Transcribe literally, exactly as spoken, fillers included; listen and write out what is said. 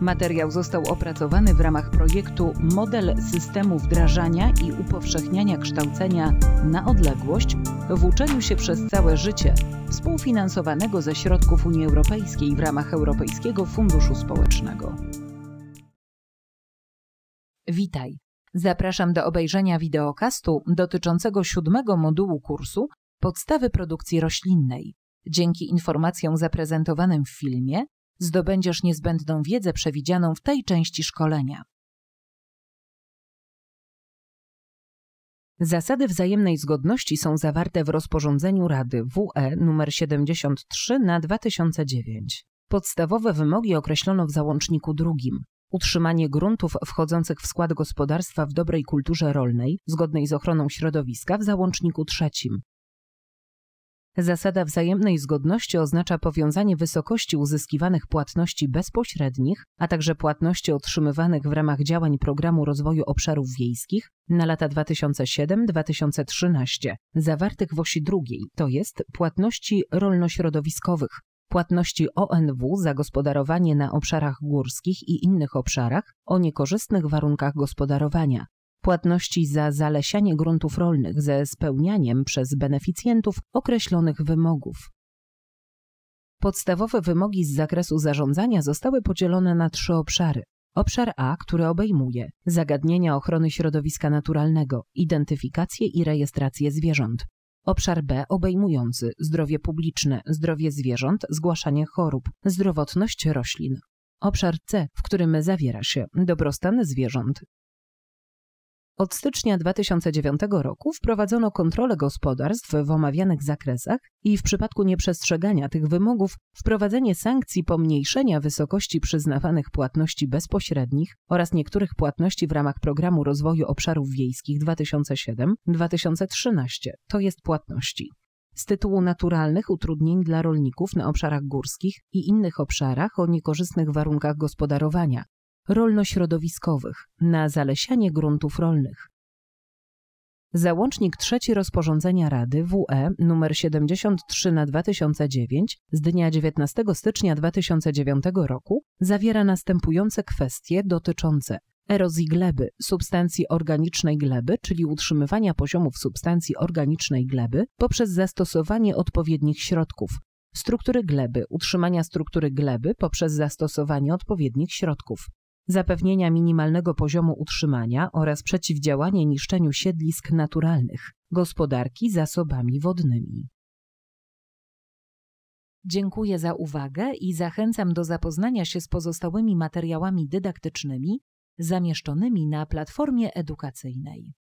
Materiał został opracowany w ramach projektu Model systemu wdrażania i upowszechniania kształcenia na odległość w uczeniu się przez całe życie, współfinansowanego ze środków Unii Europejskiej w ramach Europejskiego Funduszu Społecznego. Witaj! Zapraszam do obejrzenia wideokastu dotyczącego siódmego modułu kursu Podstawy produkcji roślinnej. Dzięki informacjom zaprezentowanym w filmie zdobędziesz niezbędną wiedzę przewidzianą w tej części szkolenia. Zasady wzajemnej zgodności są zawarte w rozporządzeniu Rady W E nr siedemdziesiąt trzy na dwa tysiące dziewięć. Podstawowe wymogi określono w załączniku drugim. Utrzymanie gruntów wchodzących w skład gospodarstwa w dobrej kulturze rolnej, zgodnej z ochroną środowiska w załączniku trzecim. Zasada wzajemnej zgodności oznacza powiązanie wysokości uzyskiwanych płatności bezpośrednich, a także płatności otrzymywanych w ramach działań Programu Rozwoju Obszarów Wiejskich na lata dwa tysiące siódmy do dwa tysiące trzynastego, zawartych w osi drugiej, to jest płatności rolno-środowiskowych, płatności O N W za gospodarowanie na obszarach górskich i innych obszarach o niekorzystnych warunkach gospodarowania, płatności za zalesianie gruntów rolnych ze spełnianiem przez beneficjentów określonych wymogów. Podstawowe wymogi z zakresu zarządzania zostały podzielone na trzy obszary. Obszar A, który obejmuje zagadnienia ochrony środowiska naturalnego, identyfikację i rejestrację zwierząt. Obszar B obejmujący zdrowie publiczne, zdrowie zwierząt, zgłaszanie chorób, zdrowotność roślin. Obszar C, w którym zawiera się dobrostan zwierząt. Od stycznia dwa tysiące dziewiątego roku wprowadzono kontrolę gospodarstw w omawianych zakresach i w przypadku nieprzestrzegania tych wymogów wprowadzenie sankcji pomniejszenia wysokości przyznawanych płatności bezpośrednich oraz niektórych płatności w ramach Programu Rozwoju Obszarów Wiejskich dwa tysiące siódmy do dwa tysiące trzynastego, to jest płatności z tytułu naturalnych utrudnień dla rolników na obszarach górskich i innych obszarach o niekorzystnych warunkach gospodarowania, rolno-środowiskowych, na zalesianie gruntów rolnych. Załącznik trzeci rozporządzenia Rady W E nr siedemdziesiąt trzy na dwa tysiące dziewięć z dnia dziewiętnastego stycznia dwa tysiące dziewiątego roku zawiera następujące kwestie dotyczące erozji gleby, substancji organicznej gleby, czyli utrzymywania poziomów substancji organicznej gleby poprzez zastosowanie odpowiednich środków, struktury gleby, utrzymania struktury gleby poprzez zastosowanie odpowiednich środków, zapewnienia minimalnego poziomu utrzymania oraz przeciwdziałanie niszczeniu siedlisk naturalnych, gospodarki zasobami wodnymi. Dziękuję za uwagę i zachęcam do zapoznania się z pozostałymi materiałami dydaktycznymi zamieszczonymi na platformie edukacyjnej.